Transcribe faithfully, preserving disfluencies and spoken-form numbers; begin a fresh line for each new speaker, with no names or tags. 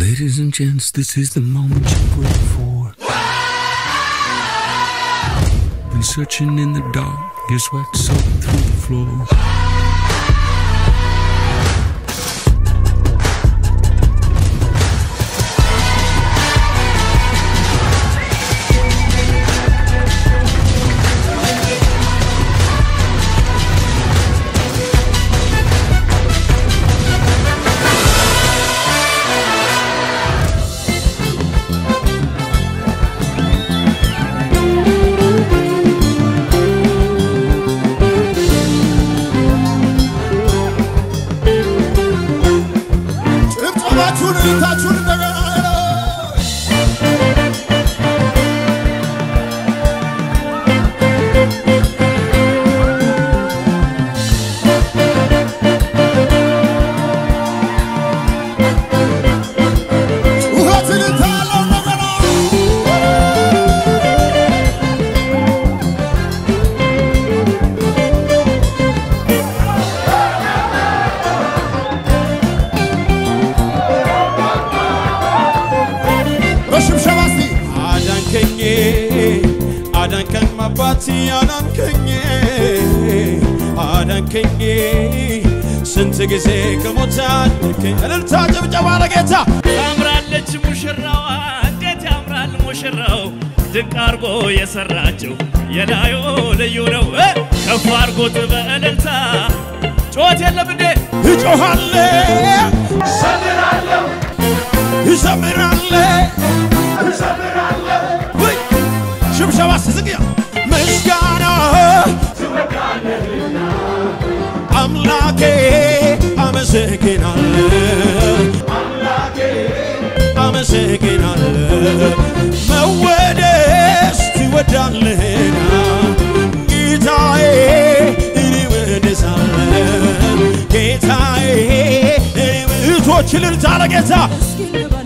Ladies and gents, this is the moment you wait for. Been searching in the dark, your sweat soaked through the floor.
ስንት ጊዜ ከሞታን ከእልልታ ጭብጨባ ለጌታ
ያምራለች ሙሽራዋ እንዴት ያምራል ሙሽራው ድንቅ አርጎ የሰራችው የላዩ ልዩ ነው ከፍ አርጎት በእልልታ ጮት የለም እንዴ
ይጮሃል
ይዘምራል
ይዘምራል
ይዘምራል
ወይ ሽብሸባ ስዝግያ ምስጋና
ትወዳለህና
አምላኬ አመሰግናለሁ
አምላኬ
አመሰግናለሁ መወደስ ትወዳለህና ጌታዬ እኔ እወድሳለሁ ጌታዬ እኔ እቶች ልልታ ለጌታ